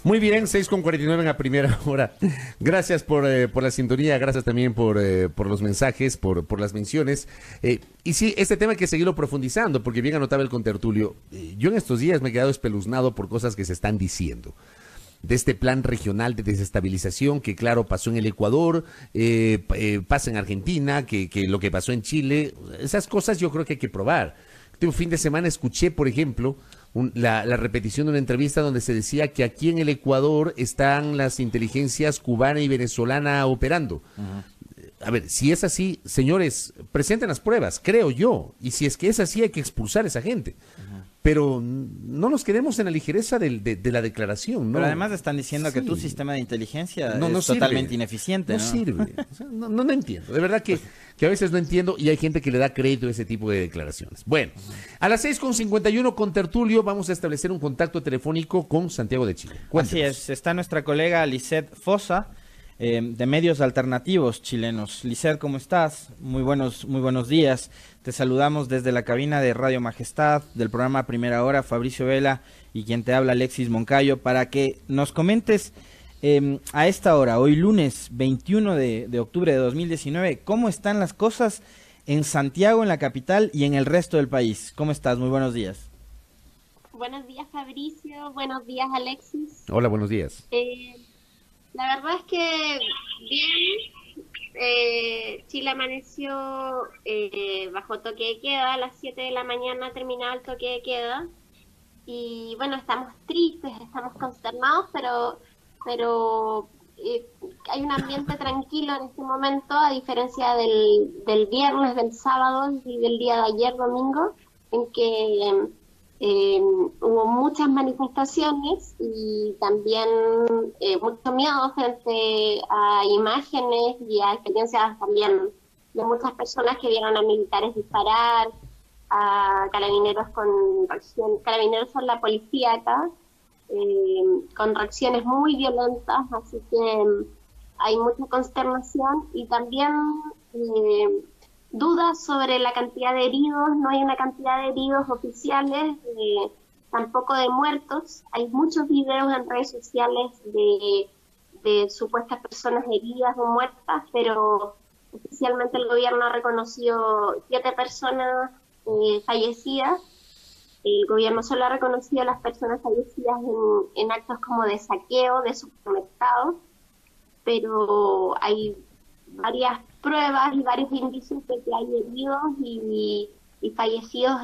Muy bien, 6:49 en la primera hora. Gracias por la sintonía, gracias también por los mensajes, por las menciones. Y sí, este tema hay que seguirlo profundizando, porque bien anotaba el contertulio. Yo en estos días me he quedado espeluznado por cosas que se están diciendo. De este plan regional de desestabilización que, claro, pasó en el Ecuador, pasa en Argentina, que lo que pasó en Chile. Esas cosas yo creo que hay que probar. Este fin de semana escuché, por ejemplo, la repetición de una entrevista donde se decía que aquí en el Ecuador están las inteligencias cubana y venezolana operando. A ver, si es así, señores, presenten las pruebas, creo yo. Y si es que es así, hay que expulsar a esa gente. Pero no nos quedemos en la ligereza de la declaración, ¿no? Pero además están diciendo que tu sistema de inteligencia es sirve. totalmente ineficiente, ¿no? No sirve. O sea, no entiendo. De verdad que a veces no entiendo y hay gente que le da crédito a ese tipo de declaraciones. Bueno, a las 6:51 con Tertulio vamos a establecer un contacto telefónico con Santiago de Chile. Cuéntenos. Así es, está nuestra colega Lisette Fosa, de Medios Alternativos Chilenos. Lisette, ¿cómo estás? Muy buenos días. Te saludamos desde la cabina de Radio Majestad, del programa Primera Hora, Fabricio Vela y quien te habla, Alexis Moncayo, para que nos comentes a esta hora, hoy lunes 21 de octubre de 2019, cómo están las cosas en Santiago, en la capital y en el resto del país. ¿Cómo estás? Muy buenos días. Buenos días, Fabricio. Buenos días, Alexis. Hola, buenos días. La verdad es que bien, Chile amaneció bajo toque de queda. A las 7 de la mañana terminaba el toque de queda. Y bueno, estamos tristes, estamos consternados, pero hay un ambiente tranquilo en este momento, a diferencia del viernes, del sábado y del día de ayer, domingo, en que hubo muchas manifestaciones y también mucho miedo frente a imágenes y a experiencias también de muchas personas que vieron a militares disparar, a carabineros carabineros son la policía acá, con reacciones muy violentas, así que hay mucha consternación y también dudas sobre la cantidad de heridos. No hay una cantidad de heridos oficiales, tampoco de muertos. Hay muchos videos en redes sociales de supuestas personas heridas o muertas, pero oficialmente el gobierno ha reconocido 7 personas fallecidas. El gobierno solo ha reconocido a las personas fallecidas en actos como de saqueo de supermercados, pero hay varias pruebas y varios indicios de que hay heridos y fallecidos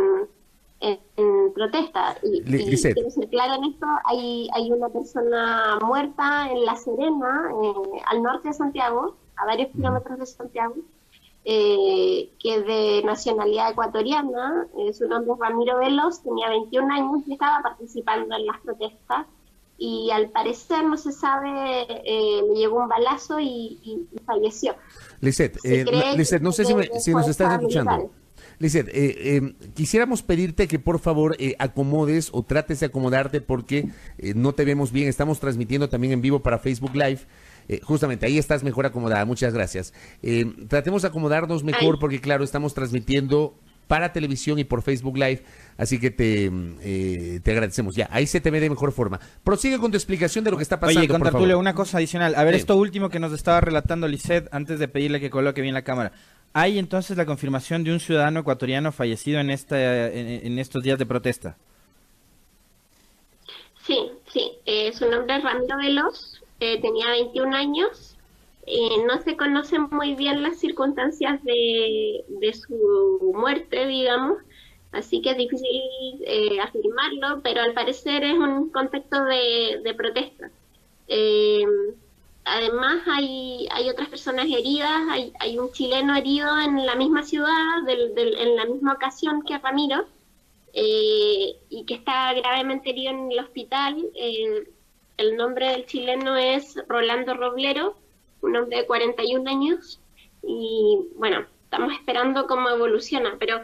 en protesta. Y quiero ser clara en esto, hay una persona muerta en La Serena, al norte de Santiago, a varios kilómetros de Santiago, que es de nacionalidad ecuatoriana. Su nombre es Ramiro Velos, tenía 21 años y estaba participando en las protestas. Y al parecer, no se sabe, le llegó un balazo y falleció. Lisette, no sé si nos estás escuchando. Lisette, quisiéramos pedirte que por favor acomodes o trates de acomodarte porque no te vemos bien. Estamos transmitiendo también en vivo para Facebook Live. Justamente, ahí estás mejor acomodada, muchas gracias. Tratemos de acomodarnos mejor porque claro, estamos transmitiendo para televisión y por Facebook Live, así que te agradecemos. Ya, ahí se te ve de mejor forma. Prosigue con tu explicación de lo que está pasando. Oye, con por Tertulio, favor. una cosa adicional. A ver, Sí. esto último que nos estaba relatando Lisette, antes de pedirle que coloque bien la cámara. ¿Hay entonces la confirmación de un ciudadano ecuatoriano fallecido en estos días de protesta? Sí. Su nombre es Ramiro Velos, tenía 21 años. No se conocen muy bien las circunstancias de su muerte, digamos, así que es difícil afirmarlo, pero al parecer es un contexto de protesta. Además hay otras personas heridas, hay un chileno herido en la misma ciudad, en la misma ocasión que Ramiro, y que está gravemente herido en el hospital. El nombre del chileno es Rolando Roblero, un hombre de 41 años, y bueno, estamos esperando cómo evoluciona, pero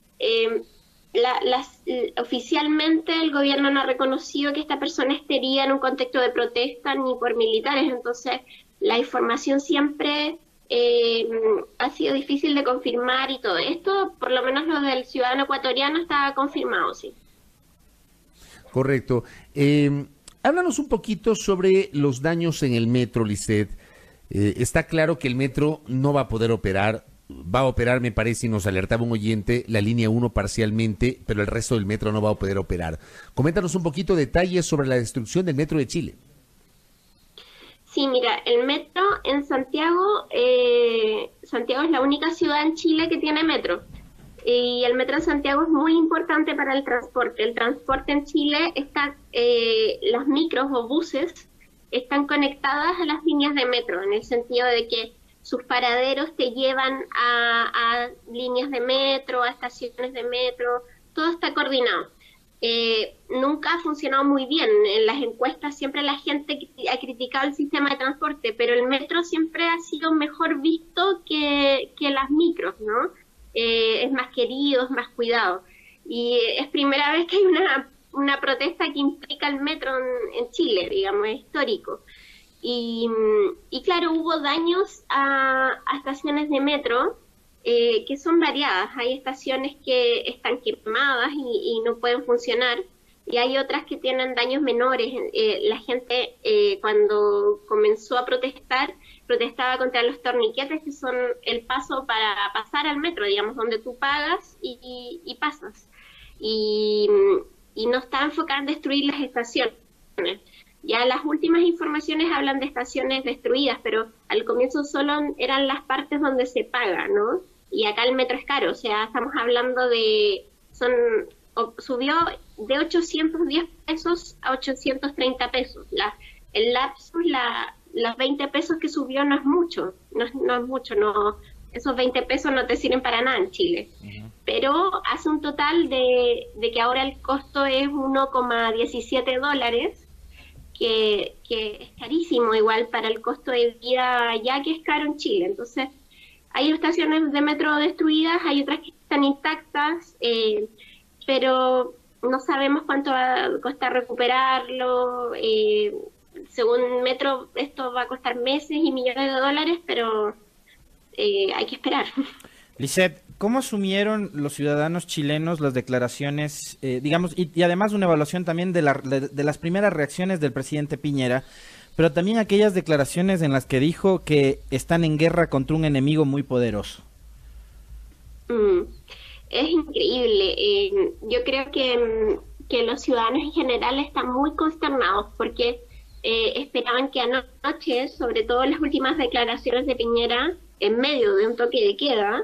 oficialmente el gobierno no ha reconocido que esta persona estaría en un contexto de protesta ni por militares, entonces la información siempre ha sido difícil de confirmar y todo esto, por lo menos lo del ciudadano ecuatoriano está confirmado, sí. Correcto. Háblanos un poquito sobre los daños en el metro, Lisset. Está claro que el metro no va a poder operar. Va a operar, me parece, y nos alertaba un oyente, la línea 1 parcialmente, pero el resto del metro no va a poder operar. Coméntanos un poquito detalles sobre la destrucción del metro de Chile. Sí, mira, el metro en Santiago, Santiago es la única ciudad en Chile que tiene metro. Y el metro en Santiago es muy importante para el transporte. El transporte en Chile está, las micros o buses están conectadas a las líneas de metro, en el sentido de que sus paraderos te llevan a líneas de metro, a estaciones de metro, todo está coordinado. Nunca ha funcionado muy bien. En las encuestas siempre la gente ha criticado el sistema de transporte, pero el metro siempre ha sido mejor visto que las micros, ¿no? Es más querido, es más cuidado. Y es primera vez que hay una protesta que implica el metro en Chile, digamos, es histórico. Y claro, hubo daños a estaciones de metro que son variadas. Hay estaciones que están quemadas y no pueden funcionar, y hay otras que tienen daños menores. La gente cuando comenzó a protestaba contra los torniquetes, que son el paso para pasar al metro, digamos, donde tú pagas y pasas. Y no está enfocada en destruir las estaciones. Ya las últimas informaciones hablan de estaciones destruidas, pero al comienzo solo eran las partes donde se paga, ¿no? Y acá el metro es caro, o sea, estamos hablando subió de 810 pesos a 830 pesos. El lapsus, los 20 pesos que subió no es mucho, no es mucho, esos 20 pesos no te sirven para nada en Chile. Uh-huh. Pero hace un total de que ahora el costo es $1,17, que es carísimo igual para el costo de vida ya que es caro en Chile. Entonces, hay estaciones de metro destruidas, hay otras que están intactas, pero no sabemos cuánto va a costar recuperarlo. Según Metro, esto va a costar meses y millones de dólares, pero hay que esperar. Lisset, ¿cómo asumieron los ciudadanos chilenos las declaraciones, digamos, y además una evaluación también de las primeras reacciones del presidente Piñera, pero también aquellas declaraciones en las que dijo que están en guerra contra un enemigo muy poderoso? Es increíble. Yo creo que los ciudadanos en general están muy consternados porque esperaban que anoche, sobre todo las últimas declaraciones de Piñera, en medio de un toque de queda,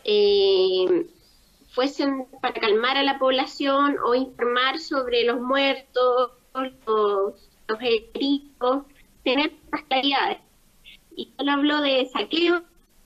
fuesen para calmar a la población o informar sobre los muertos, los heridos, tener más claridades. Y solo habló de saqueo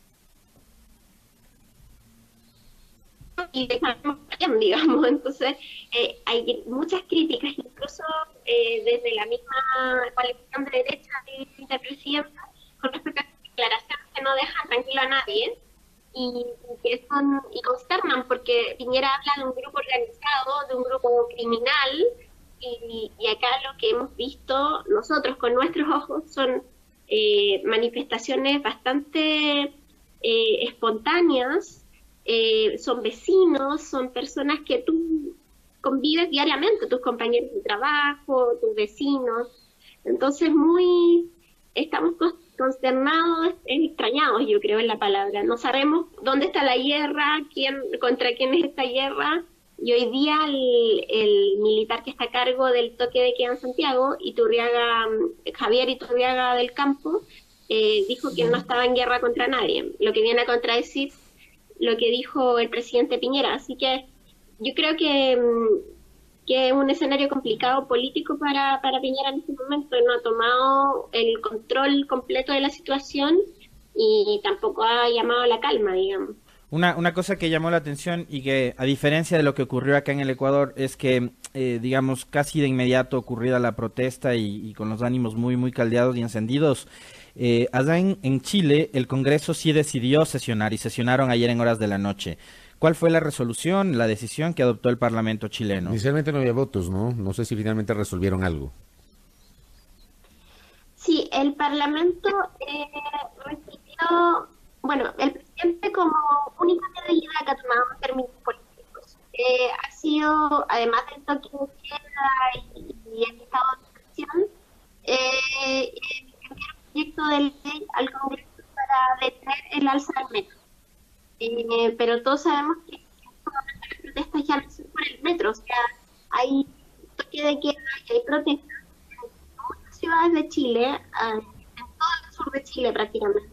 y de digamos. Entonces hay muchas críticas, incluso desde la misma coalición de derecha del presidente, con respecto a declaraciones que no dejan tranquilo a nadie y consternan, porque Piñera habla de un grupo organizado, de un grupo criminal, y acá lo que hemos visto nosotros con nuestros ojos son manifestaciones bastante espontáneas. Son vecinos, son personas que tú convives diariamente, tus compañeros de trabajo, tus vecinos. Entonces estamos consternados, extrañados, yo creo, en la palabra. No sabemos dónde está la guerra, contra quién es esta guerra. Y hoy día el militar que está a cargo del toque de queda en Santiago, Javier Iturriaga del Campo, dijo que no estaba en guerra contra nadie, lo que viene a contradecir lo que dijo el presidente Piñera. Así que yo creo que es un escenario complicado político para Piñera en este momento. No ha tomado el control completo de la situación y tampoco ha llamado a la calma, digamos. Una cosa que llamó la atención y que, a diferencia de lo que ocurrió acá en el Ecuador, es que, digamos, casi de inmediato ocurrida la protesta y con los ánimos muy, muy caldeados y encendidos, allá en Chile el Congreso sí decidió sesionar y sesionaron ayer en horas de la noche. ¿Cuál fue la resolución, la decisión que adoptó el Parlamento chileno? Inicialmente no había votos, ¿no? No sé si finalmente resolvieron algo. Sí, el Parlamento recibió, bueno, el presidente como única medida que ha tomado en términos políticos ha sido, además del toque de queda y el estado de excepción, pero todos sabemos que las protestas ya no son por el metro, o sea, hay toque de queda, hay protestas en muchas ciudades de Chile, en todo el sur de Chile prácticamente,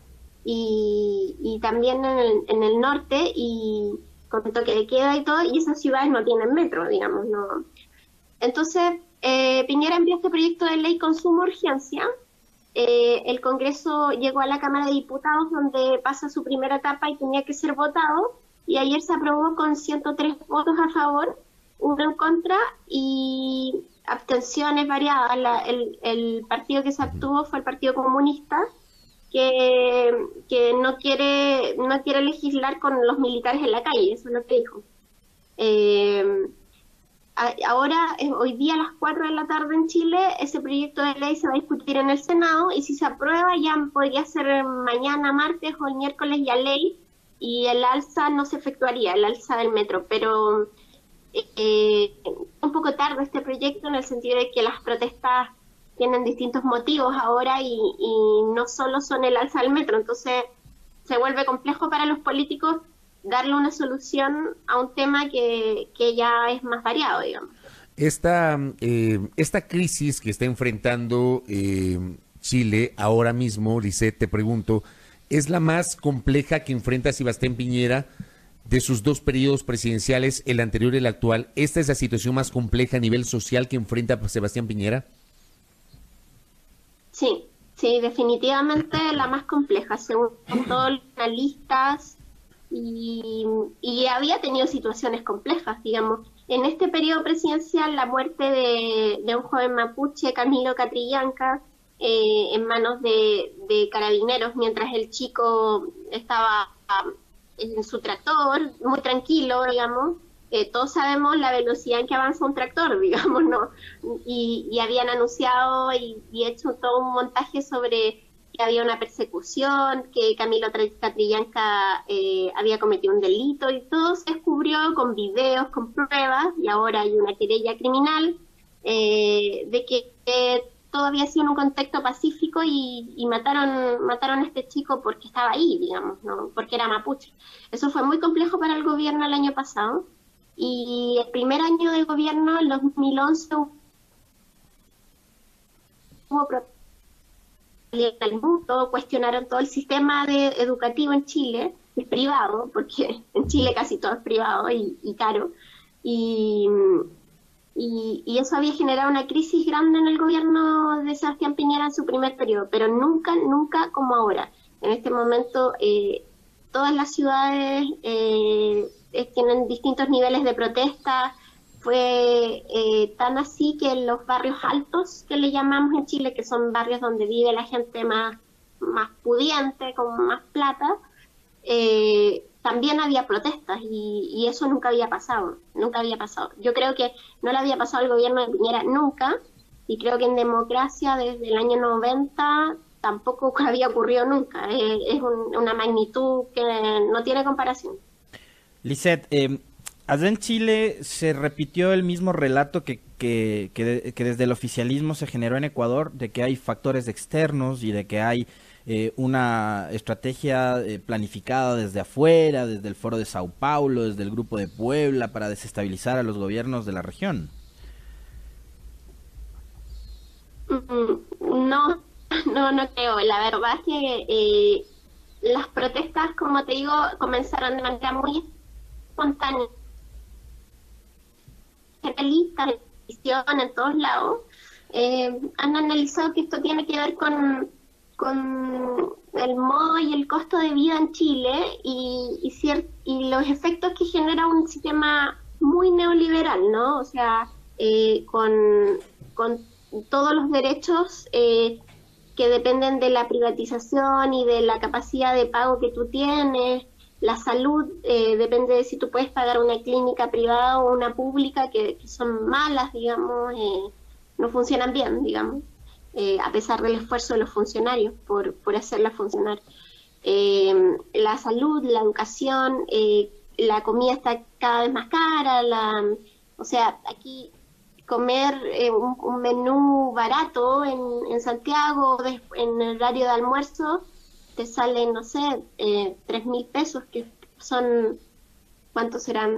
y también en el norte, y con toque de queda y todo, y esas ciudades no tienen metro, digamos, no. Entonces, Piñera envió este proyecto de ley con suma urgencia. El Congreso llegó a la Cámara de Diputados, donde pasa su primera etapa y tenía que ser votado, y ayer se aprobó con 103 votos a favor, 1 en contra y abstenciones variadas. El partido que se abstuvo fue el Partido Comunista, que no quiere legislar con los militares en la calle, eso es lo que dijo. Ahora, hoy día a las 4 de la tarde en Chile, ese proyecto de ley se va a discutir en el Senado, y si se aprueba ya podría ser mañana, martes o el miércoles ya ley, y el alza no se efectuaría, el alza del metro, pero un poco tarde este proyecto, en el sentido de que las protestas tienen distintos motivos ahora y no solo son el alza del metro, entonces se vuelve complejo para los políticos darle una solución a un tema que ya es más variado, digamos. Esta crisis que está enfrentando Chile ahora mismo, Lisette, te pregunto, ¿es la más compleja que enfrenta Sebastián Piñera de sus 2 periodos presidenciales, el anterior y el actual? ¿Esta es la situación más compleja a nivel social que enfrenta Sebastián Piñera? Sí, definitivamente la más compleja, según todos los analistas, y había tenido situaciones complejas, digamos. En este periodo presidencial, la muerte de un joven mapuche, Camilo Catrillanca, en manos de carabineros, mientras el chico estaba en su tractor, muy tranquilo, digamos. Todos sabemos la velocidad en que avanza un tractor, digamos, ¿no? Y habían anunciado y hecho todo un montaje sobre que había una persecución, que Camilo Catrillanca había cometido un delito, y todo se descubrió con videos, con pruebas, y ahora hay una querella criminal de que todo había sido en un contexto pacífico, y mataron a este chico porque estaba ahí, digamos, ¿no? Porque era mapuche. Eso fue muy complejo para el gobierno el año pasado. Y el primer año de gobierno, en 2011, hubo protestas del mundo, cuestionaron todo el sistema educativo en Chile, es privado, porque en Chile casi todo es privado y caro, y eso había generado una crisis grande en el gobierno de Sebastián Piñera en su primer periodo, pero nunca como ahora. En este momento, todas las ciudades tienen distintos niveles de protesta. Fue tan así que en los barrios altos, que le llamamos en Chile, que son barrios donde vive la gente más pudiente, con más plata, también había protestas, y eso nunca había pasado. Yo creo que no le había pasado al gobierno de Piñera nunca, y creo que en democracia desde el año 90 tampoco había ocurrido nunca. Es una magnitud que no tiene comparación. Lisette, allá en Chile se repitió el mismo relato que desde el oficialismo se generó en Ecuador, de que hay factores externos y de que hay una estrategia planificada desde afuera, desde el Foro de Sao Paulo, desde el Grupo de Puebla, para desestabilizar a los gobiernos de la región. No creo. La verdad es que las protestas, como te digo, comenzaron de manera muy espontánea. Generalistas, en televisión, en todos lados, han analizado que esto tiene que ver con el modo y el costo de vida en Chile, y los efectos que genera un sistema muy neoliberal, ¿no? O sea, con todos los derechos que dependen de la privatización y de la capacidad de pago que tú tienes. La salud depende de si tú puedes pagar una clínica privada o una pública, que son malas, digamos, no funcionan bien, digamos, a pesar del esfuerzo de los funcionarios por hacerla funcionar. La salud, la educación, la comida está cada vez más cara, o sea, aquí comer un menú barato en Santiago en el horario de almuerzo te salen, no sé, 3.000 pesos, que son, ¿cuántos serán?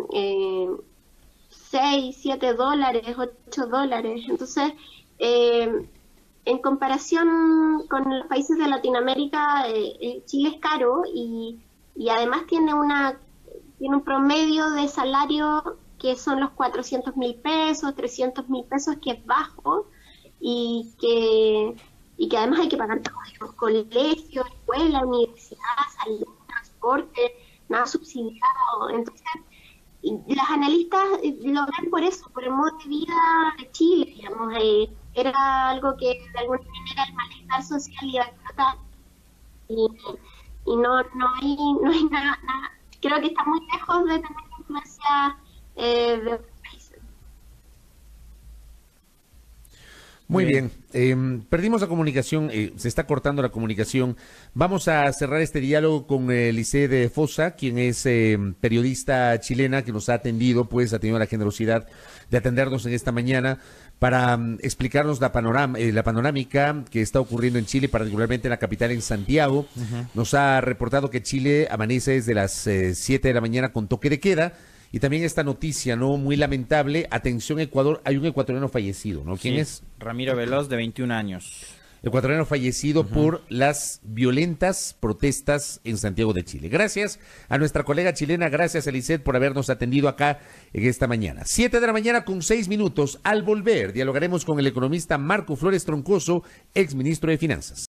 6, 7 dólares, 8 dólares. Entonces, en comparación con los países de Latinoamérica, Chile es caro y además tiene un promedio de salario que son los 400.000 pesos, 300.000 pesos, que es bajo y que además hay que pagar los colegios, escuela, universidad, salud, transporte, nada subsidiado. Entonces, las analistas lo ven por eso, por el modo de vida de Chile, digamos. Era algo que de alguna manera el malestar social iba a explotar. Y no hay nada, creo que está muy lejos de tener influencia de otros países. Muy bien, perdimos la comunicación, se está cortando la comunicación. Vamos a cerrar este diálogo con Lisset Fossa, quien es periodista chilena que nos ha atendido, pues ha tenido la generosidad de atendernos en esta mañana para explicarnos la panorámica que está ocurriendo en Chile, particularmente en la capital, en Santiago. Nos ha reportado que Chile amanece desde las 7 de la mañana con toque de queda. Y también esta noticia, ¿no? Muy lamentable. Atención, Ecuador, hay un ecuatoriano fallecido, ¿no? ¿Quién es? Ramiro Veloz, de 21 años. Ecuatoriano fallecido por las violentas protestas en Santiago de Chile. Gracias a nuestra colega chilena, gracias a Lisset por habernos atendido acá en esta mañana. 7 de la mañana con 6 minutos. Al volver, dialogaremos con el economista Marco Flores Troncoso, exministro de Finanzas.